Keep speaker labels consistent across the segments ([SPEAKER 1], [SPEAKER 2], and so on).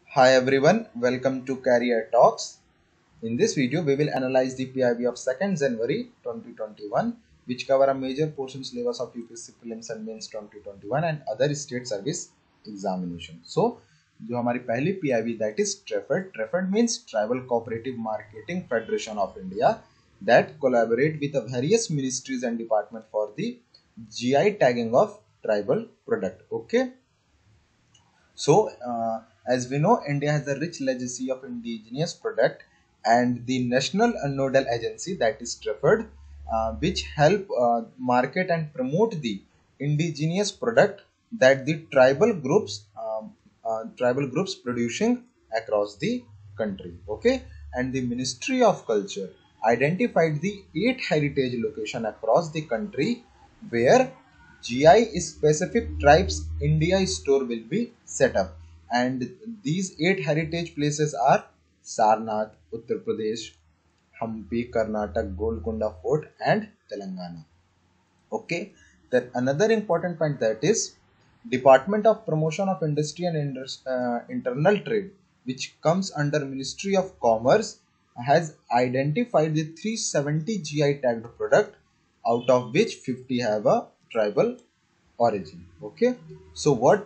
[SPEAKER 1] Hi everyone, welcome to Career Talks. In this video, we will analyze the PIB of 2nd January 2021, which cover a major portion syllabus of UPSC Prelims and Mains 2021 and other state service examination. So, जो हमारी पहली PIB that is TREFED. TREFED means Tribal Cooperative Marketing Federation of India that collaborate with the various ministries and department for the GI tagging of tribal product. Okay. As we know, India has a rich legacy of indigenous product, and the national nodal agency that is TREFED, which help market and promote the indigenous product that the tribal groups producing across the country. Okay, and the Ministry of Culture identified the 8 heritage location across the country where GI specific tribes India store will be set up, and these 8 heritage places are Sarnath, Uttar Pradesh, Hampi, Karnataka, Golconda Fort, and Telangana. Okay, then another important point that is Department of Promotion of Industry and Internal Trade, which comes under Ministry of Commerce, has identified the 370 GI tagged product, out of which 50 have a tribal origin. Okay, so what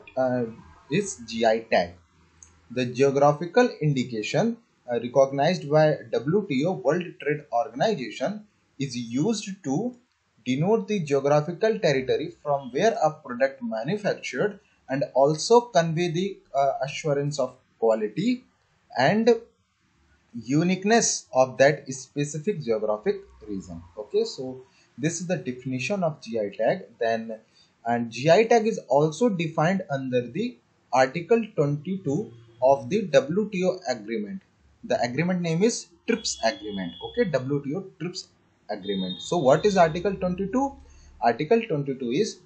[SPEAKER 1] is GI tag? The geographical indication recognized by WTO World Trade Organization is used to denote the geographical territory from where a product manufactured and also convey the assurance of quality and uniqueness of that specific geographic region. Okay, so this is the definition of GI tag. Then, and GI tag is also defined under the Article 22 of the WTO agreement. The agreement name is TRIPS agreement. Okay, WTO TRIPS agreement. So what is Article 22? Article 22 is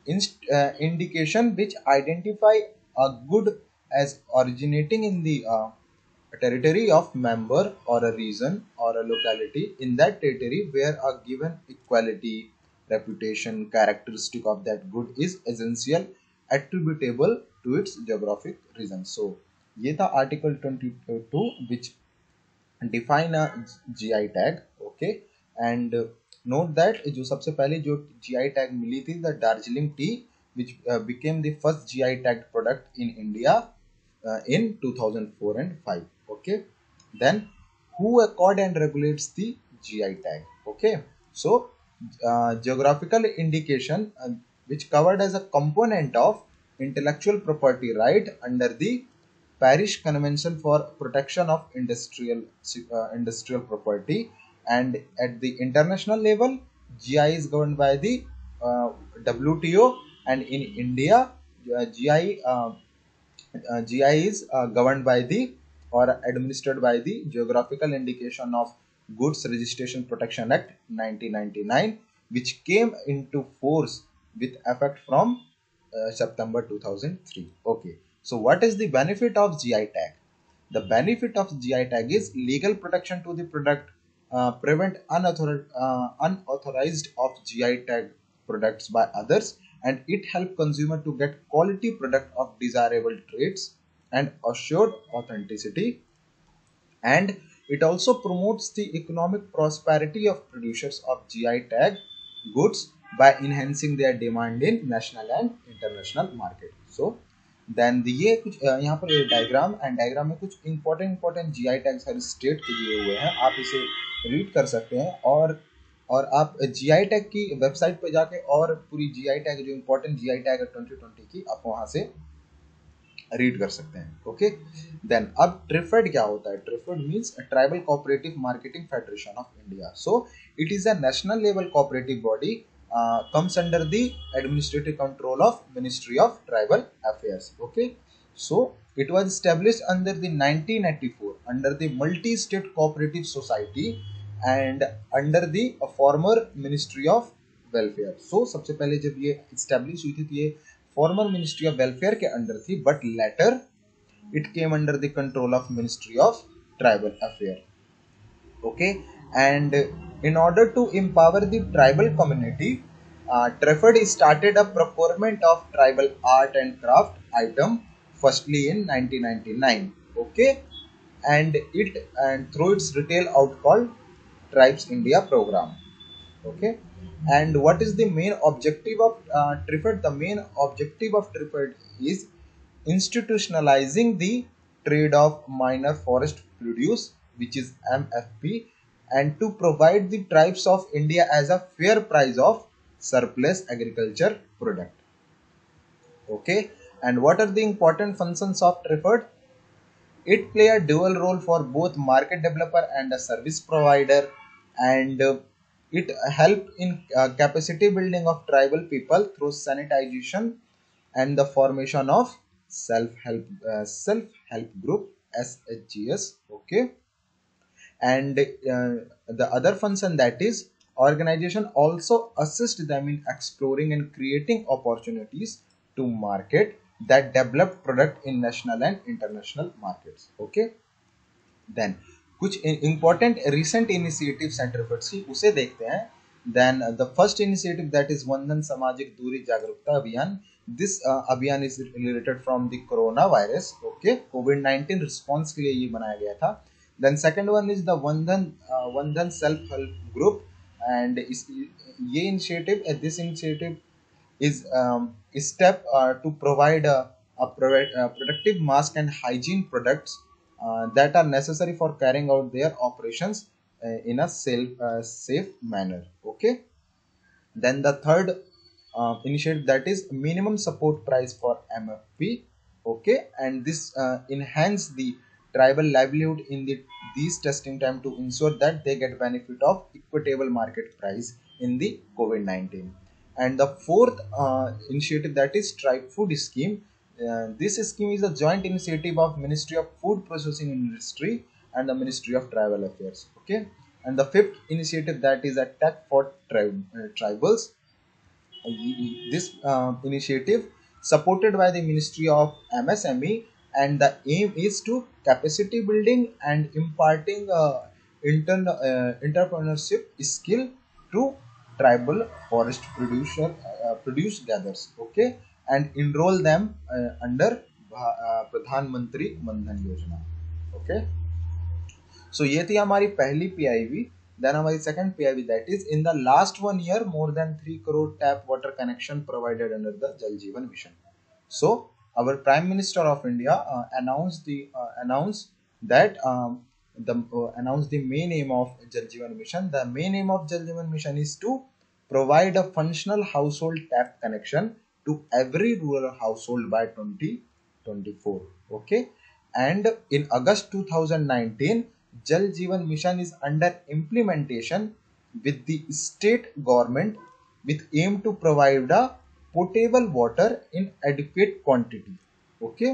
[SPEAKER 1] indication which identify a good as originating in the a territory of member or a region or a locality in that territory where a given equality, reputation, characteristic of that good is essential attributable to its geographic region. So ये था Article 22 which define a GI tag. Okay, and note that जो सबसे पहले जो GI tag मिली थी the Darjeeling tea which became the first GI tagged product in India in 2004 and 5. Okay, then who accord and regulates the GI tag? Okay, so geographical indication which covered as a component of intellectual property right under the Paris Convention for Protection of Industrial Property, and at the international level, GI is governed by the WTO, and in India, GI is governed by the or administered by the Geographical Indication of Goods Registration Protection Act 1999, which came into force with effect from September 2003. Okay, so what is the benefit of GI tag? The benefit of GI tag is legal protection to the product, prevent unauthorized of GI tag products by others, and it help consumer to get quality product of desirable traits and assured authenticity, and it also promotes the economic prosperity of producers of GI tag goods by enhancing their demand in national and international market. So then ये कुछ यहाँ पर diagram and diagram में कुछ important GI tags हर state के दिए हुए हैं, आप इसे रीड कर सकते हैं और आप जीआई टैग की वेबसाइट पर जाके और पूरी जीआई टैग जो इंपॉर्टेंट जीआई टैग है 2020 की आप वहां से रीड कर सकते हैं. ओके, देन अब ट्रिफेड क्या होता है? TRIFED means tribal cooperative marketing federation of India. So it is a national level cooperative body comes under the administrative control of Ministry of Tribal Affairs. Okay, so it was established under the 1984 under the Multi-State Cooperative Society and under the former Ministry of Welfare. So सबसे पहले जब ये establish हुई थी तो ये former Ministry of Welfare के under थी, but later it came under the control of Ministry of Tribal Affairs. Okay, and in order to empower the tribal community, Trafford started a procurement of tribal art and craft item firstly in 1999. Okay, and through its retail out called Tribes India program. Okay, and what is the main objective of Triffid? The main objective of Triffid is institutionalizing the trade of minor forest produce, which is MFP, and to provide the tribes of India as a fair price of surplus agriculture product. Okay, and what are the important functions of Triffid? It play a dual role for both market developer and a service provider, and it help in capacity building of tribal people through sanitization and the formation of self help group SHGS. Okay, and the other function, that is organization also assist them in exploring and creating opportunities to market that developed product in national and international markets. Okay, then कुछ important recent initiatives and efforts की उसे देखते हैं. Then the first initiative, that is वंदन सामाजिक दूरी जागरूकता अभियान. This अभियान is related from the corona virus. Okay, COVID-19 response के लिए ये बनाया गया था. Then second one is the वंदन self help group, and ये initiative, this initiative is a step to provide protective mask and hygiene products that are necessary for carrying out their operations in a safe manner. Okay, then the third initiative, that is minimum support price for MFP. Okay, and this enhance the tribal livelihood in these testing time to ensure that they get benefit of equitable market price in the COVID-19. And the fourth initiative, that is Tribe Food Scheme. This scheme is a joint initiative of Ministry of Food Processing Industry and the Ministry of Tribal Affairs. Okay, and the fifth initiative, that is a Tech for Tribals. This initiative supported by the Ministry of MSME, and the aim is to capacity building and imparting entrepreneurship skill to tribal forest produce gatherers. Okay, and enroll them under Pradhan Mantri Mandhan Yojana. Okay, so ये थी हमारी पहली PIV. Then हमारी second PIV, that is in the last 1 year more than 3 crore tap water connection provided under the Jal Jeevan Mission. So our Prime Minister of India announced that announced the main aim of Jal Jeevan Mission. The main aim of Jal Jeevan Mission is to provide a functional household tap connection to every rural household by 2024. Okay, and in August 2019, Jal Jeevan Mission is under implementation with the state government with aim to provide a potable water in adequate quantity. Okay,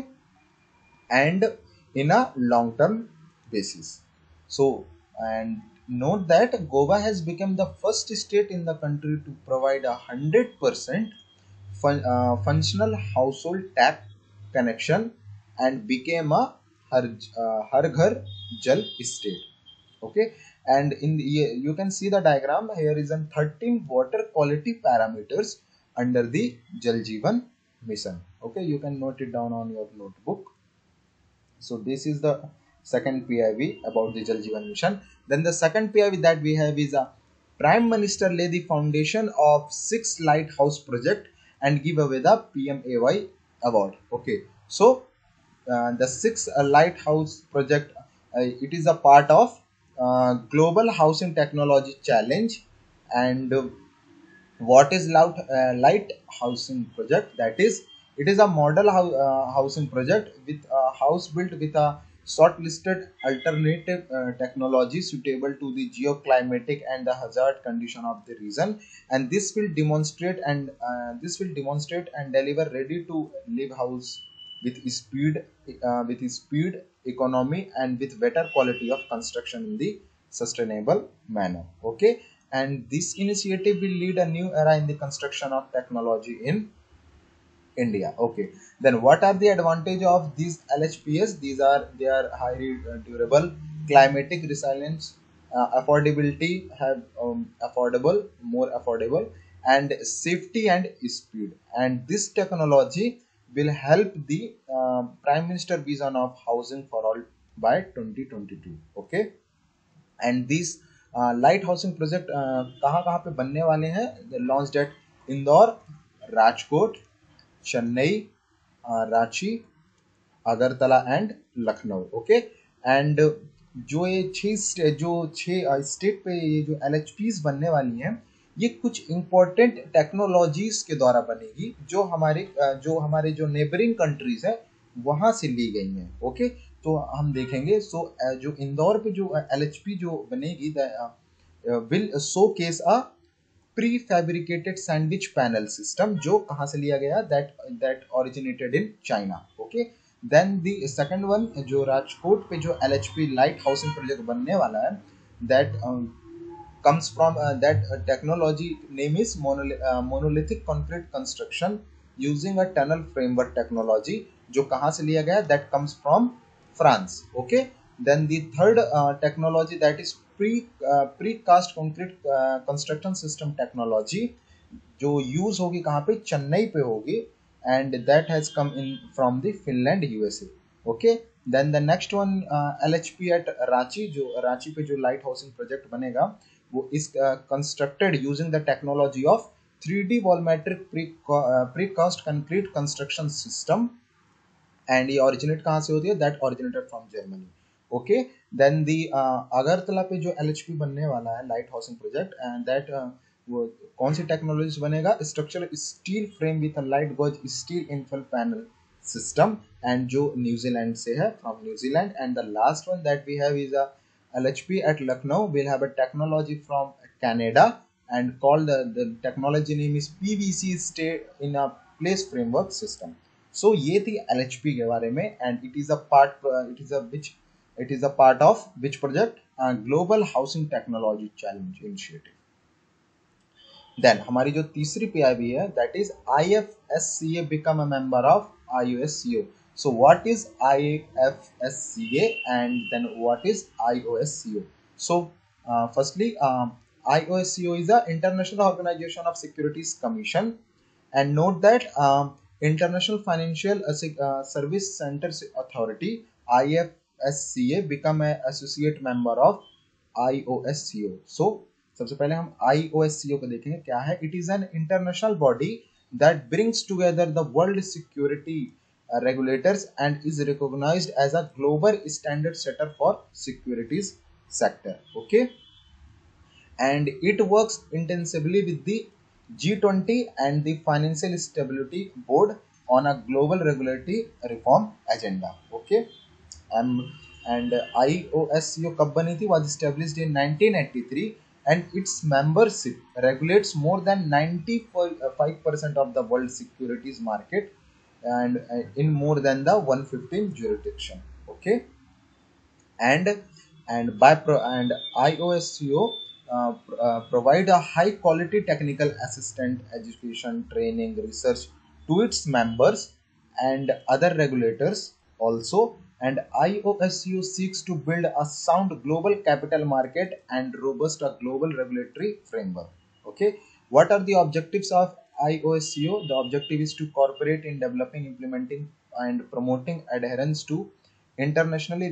[SPEAKER 1] and in a long term basis. So, and note that Goa has become the first state in the country to provide 100% functional household tap connection and became a Har Ghar Jal state. Okay, and you can see the diagram here is an 13 water quality parameters under the Jal Jeevan Mission. Okay, you can note it down on your notebook. So this is the second PIV about the Jal Jeevan Mission. Then the second PIV that we have is a Prime Minister lay the foundation of 6 lighthouse project and give away the PMAY award. Okay, so the 6 lighthouse project, it is a part of Global Housing Technology Challenge. And what is light housing project? That is, it is a model housing project with a house built with a shortlisted alternative technology suitable to the geoclimatic and the hazard condition of the region, and this will demonstrate and deliver ready to live house with speed, economy, and with better quality of construction in the sustainable manner. Okay, and this initiative will lead a new era in the construction of technology in India. Okay, then what are the advantage of these LHPS? They are highly durable, climatic resilience, affordability, have more affordable, and safety and speed. And this technology will help the Prime Minister vision of housing for all by 2022. Okay, and these light housing project कहाँ कहाँ पे बनने वाले हैं? Launch at Indore, Rajkot, Chennai, Ranchi, Agartala and Lucknow. Okay, and जो ये छह state पे ये जो LHPs बनने वाली हैं, ये कुछ इंपॉर्टेंट टेक्नोलॉजीज के द्वारा बनेगी जो हमारे जो नेबरिंग कंट्रीज है वहां से ली गई हैं. ओके, तो हम देखेंगे. जो इंदौर पे जो LHP जो बनेगी will showcase a prefabricated sandwich panel system, जो कहाँ से लिया गया? That originated in China. Okay, then the second one जो राजकोट पे जो LHP लाइट हाउसिंग प्रोजेक्ट बनने वाला है, that comes from that technology name is monolithic concrete construction using a tunnel framework technology, जो कहाँ से लिया गया? That comes from France. Okay, then the third technology, that is precast concrete construction system technology, जो use होगी कहाँ पे? चेन्नई पे होगी, and that has come in from the Finland, USA. Okay, then the next one LHP at Ranchi, जो रांची पे जो light housing project बनेगा वो is constructed using the technology of 3D volumetric precast concrete construction system, and ये originate कहाँ से होती है? That originated from Germany. Okay, then the Agartala पे जो LHP बनने वाला है light housing project, and that वो कौन सी टेक्नोलॉजी से बनेगा? Structural steel frame with light gauge steel infill panel system, and जो न्यूजीलैंड से है, from New Zealand. And the last one that we have is a LHP at Lucknow will have a technology from Canada, and called the technology name is PVC state in a place framework system. So ये थी LHP के बारे में, and it is a part of which project? Global Housing Technology Challenge Initiative. Then हमारी जो तीसरी PIB है, that is IFSCA become a member of IOSCO. So what is IFSCA and then what is IOSCO? So firstly, IOSCO is the International Organization of Securities Commission, and note that International Financial Service Centers Authority IFSCA become an associate member of IOSCO. So सबसे पहले हम IOSCO को देखेंगे क्या है. It is an international body that brings together the world security regulators and is recognised as a global standard setter for securities sector. Okay, and it works intensively with the G20 and the Financial Stability Board on a global regulatory reform agenda. Okay, and IOSCO कब बनी थी? Was established in 1983, and its membership regulates more than 95% of the world securities market, and in more than the 115 jurisdiction. Okay, and and IOSCO provide a high quality technical assistant education training research to its members and other regulators also. And IOSCO seeks to build a sound global capital market and robust global regulatory framework. Okay, what are the objectives of IOSCO? The objective is to cooperate in developing, implementing, and promoting adherence to internationally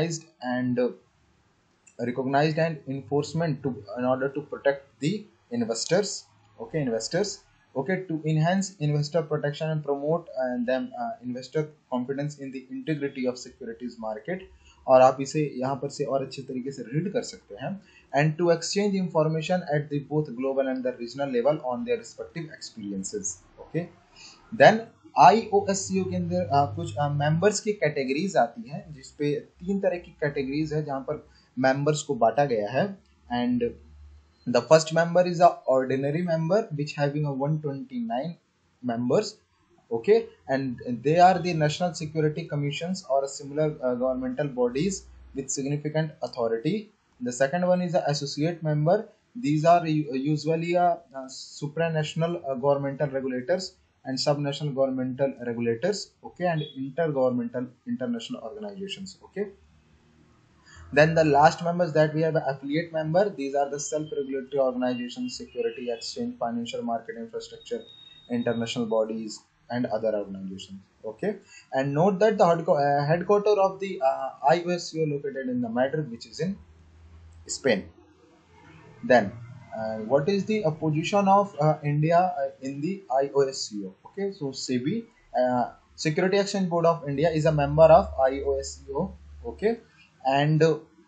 [SPEAKER 1] recognized and enforcement to in order to protect the investors. Okay, investors. Okay, to enhance investor protection and promote them investor confidence in the integrity of securities market. और आप इसे यहाँ पर से और अच्छे तरीके से रीड कर सकते हैं. And to exchange information at the both global and the regional level on their respective experiences. Okay, then IOSCO के अंदर कुछ मेंबर्स की कैटेगरीज आती हैं, जिसपे 3 तरह की कैटेगरीज है जहाँ पर members को बांटा गया है. And the first member is a ordinary member which having a 129 members. Okay, and they are the national security commissions or similar governmental bodies with significant authority. The second one is the associate member. These are usually supranational governmental regulators and subnational governmental regulators. Okay, and intergovernmental international organizations. Okay, then the last members that we have affiliate member. These are the self-regulatory organizations, security exchange, financial market infrastructure, international bodies, and other organizations. Okay, and note that the headquarter of the IOSCO located in the Madrid, which is in Spain. Then, what is the position of India in the IOSCO? Okay, so SEBI, Security Exchange Board of India, is a member of IOSCO. Okay, and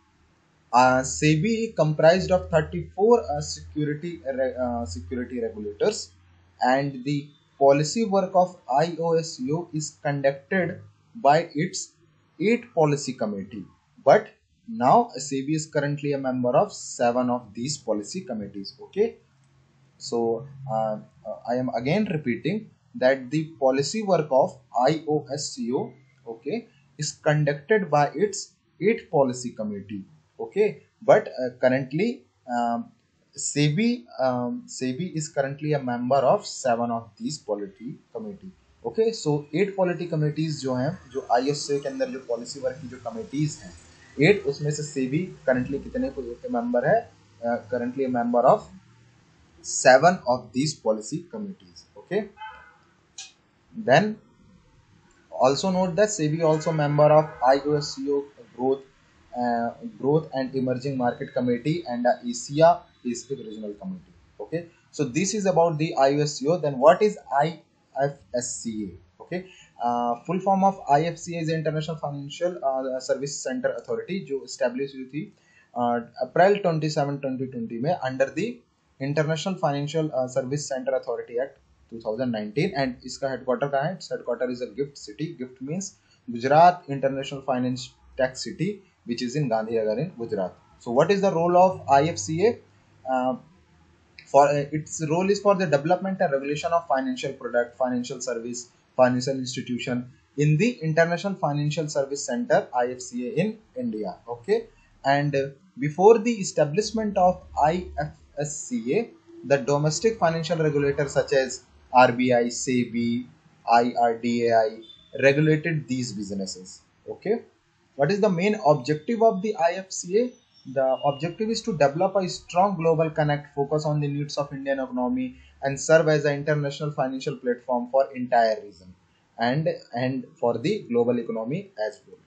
[SPEAKER 1] SEBI comprised of 34 security regulators, and the policy work of IOSCO is conducted by its 8 policy committee. But now SEBI is currently a member of 7 of these policy committees. Okay, so I am again repeating that the policy work of IOSCO, okay, is conducted by its 8 policy committee. Okay, but currently SEBI is currently a member of 7 of these policy committee. Okay, so 8 policy committees जो हैं, जो IOSCO के अंदर जो policy work की जो committees हैं 8, उसमें से SEBI करंटली कितने मेंबर है? Currently member of 7 of these policy committees. Okay, then also note that SEBI also member of IOSCO growth and emerging market committee and Asia Pacific regional committee. Okay, so this is about the IOSCO. Then what is IFSCA? Okay, full form of IFCA is the International Financial Service Center Authority, जो established हुई थी अप्रैल 27 2020 में under the international financial service centre authority act 2019, and इसका headquarter कहाँ है? Its headquarter is a gift city. Gift means Gujarat international finance tech city which is in Gandhinagar in Gujarat. So what is the role of IFCA? For its role is for the development and regulation of financial product, financial service, financial institution in the International Financial Service Center IFCA in India. Okay, and before the establishment of IFSCA, the domestic financial regulators such as RBI, SEBI, IRDAI regulated these businesses. Okay, what is the main objective of the IFCA? The objective is to develop a strong global connect, focus on the needs of Indian economy, and serve as an international financial platform for entire region and for the global economy as well.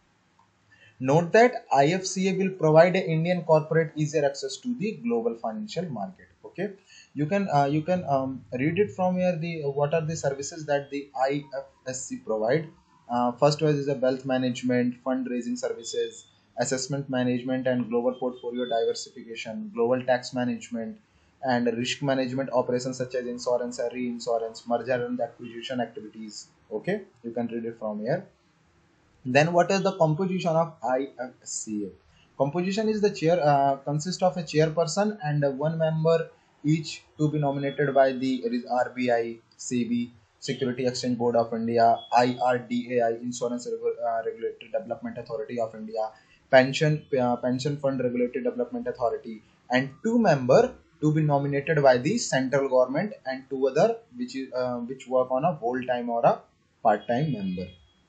[SPEAKER 1] Note that IFCA will provide an Indian corporate easier access to the global financial market. Okay, you can read it from here. The what are the services that the IFSC provide? First one is the wealth management, fundraising services, assessment management and global portfolio diversification, global tax management, and risk management operations such as insurance and reinsurance, merger and acquisition activities. Okay, you can read it from here. Then what is the composition of IFSCA? Composition is the chair consists of a chairperson and one member each to be nominated by the RBI, SEBI, Security Exchange Board of India, IRDAI, Insurance Regulatory Development Authority of India, Pension Fund Regulatory Development Authority, and 2 member to be nominated by the central government, and 2 other which work on a whole time or a part time member.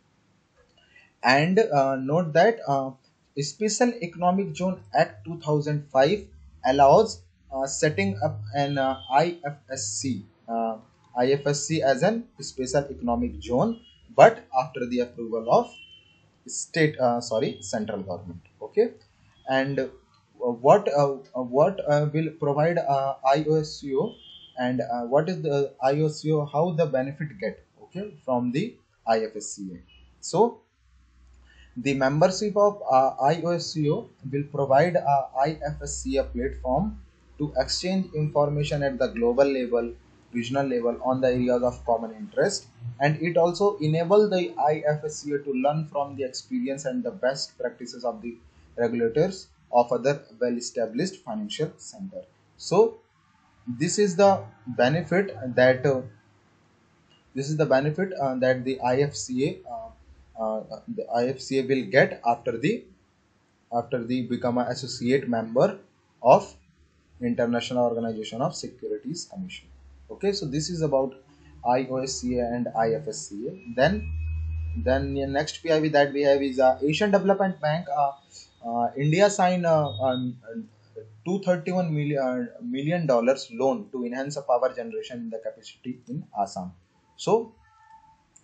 [SPEAKER 1] And note that Special Economic Zone Act 2005 allows setting up an IFSC as an special economic zone, but after the approval of central government. Okay, and what will provide IOSCO, and what is the IOSCO, how the benefit get, okay, from the IFSCA. So the membership of IOSCO will provide IFSCA platform to exchange information at the global level, regional level on the areas of common interest, and it also enable the IFSCA to learn from the experience and the best practices of the regulators of other well-established financial center. So this is the benefit that the IFCA will get after the become an associate member of International Organization of Securities Commission. Okay, so this is about IOSCA and IFSCA. Then the next PIB that we have is Asian Development Bank. India signed $231 million loan to enhance the power generation in the capacity in Assam. So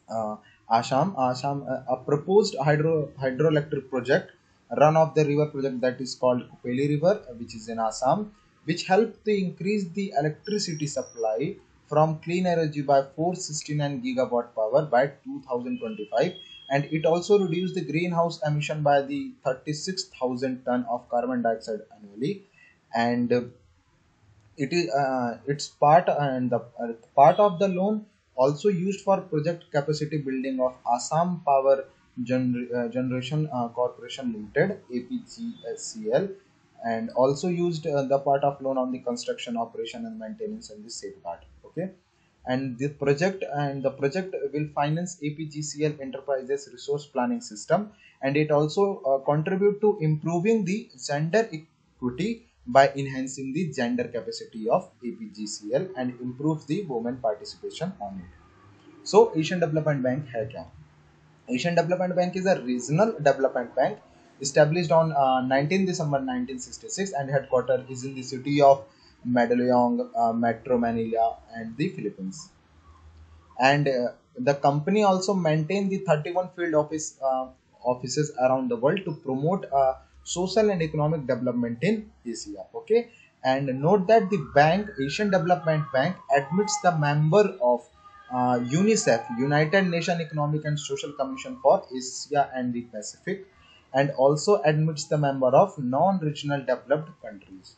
[SPEAKER 1] uh, a proposed hydroelectric project, run of the river project, that is called Kupeli River, which is in Assam, which helped to increase the electricity supply from clean energy by 469 gigawatt power by 2025, and it also reduced the greenhouse emission by the 36,000 ton of carbon dioxide annually. And it is it's part and the part of the loan also used for project capacity building of Assam Power Generation Corporation Limited APGSCL, and also used the part of loan on the construction, operation and maintenance and the safeguard. Okay, and the project will finance APGCL Enterprises resource planning system, and it also contribute to improving the gender equity by enhancing the gender capacity of APGCL and improve the women participation on it. So Asian Development Bank है क्या? Asian Development Bank is a regional development bank established on 19 December 1966, and headquarters is in the city of Mandaluyong, Metro Manila, and the Philippines. And the company also maintain the 31 field offices around the world to promote social and economic development in Asia. Okay, and note that the bank, Asian Development Bank, admits the member of UNICEF, United Nations Economic and Social Commission for Asia and the Pacific, and also admits the member of non-regional developed countries.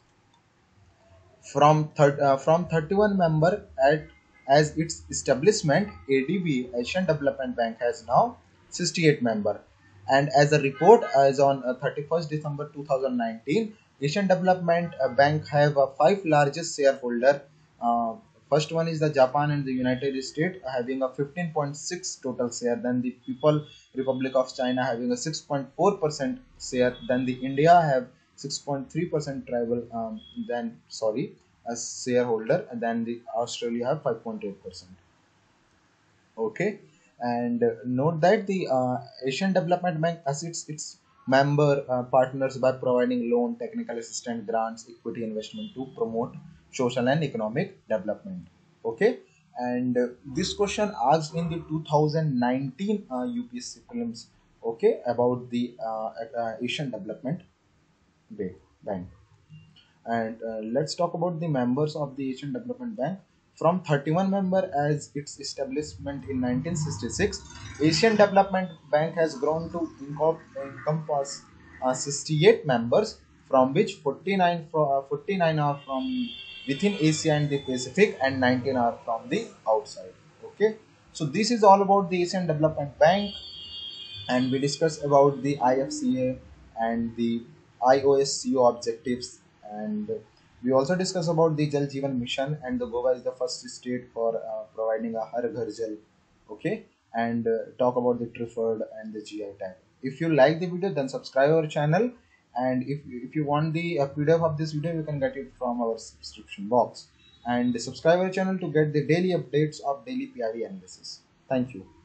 [SPEAKER 1] From 31 member at as its establishment, ADB, Asian Development Bank, has now 68 member. And as a report, as on 31st December 2019, Asian Development Bank have five largest shareholder. Uh, First one is the Japan and the United States, having a 15.6 total share. Then the People Republic of China having a 6.4% share. Then the India have 6.3% tribal. Then sorry, as shareholder, and then the Australia have 5.8%. Okay, and note that the Asian Development Bank assists its member partners by providing loan, technical assistance, grants, equity investment to promote social and economic development. Okay, and this question asked in the 2019 UPSC prelims. Okay, about the Asian Development Bank. And let's talk about the members of the Asian Development Bank. From 31 member as its establishment in 1966, Asian Development Bank has grown to encompass 68 members, from which 49 are from within Asia and the Pacific, and 19 are from the outside. Okay, so this is all about the Asian Development Bank, and we discussed about the IFCA and the IOSCO objectives, and we also discussed about the Jal Jeevan Mission, and the Goa is the first state for providing a Har Ghar Jal. Okay, and talk about the Trifford and the GI tag. If you like the video, then subscribe our channel, and if you want the PDF of this video, you can get it from our subscription box, and subscribe our channel to get the daily updates of daily PID analysis. Thank you.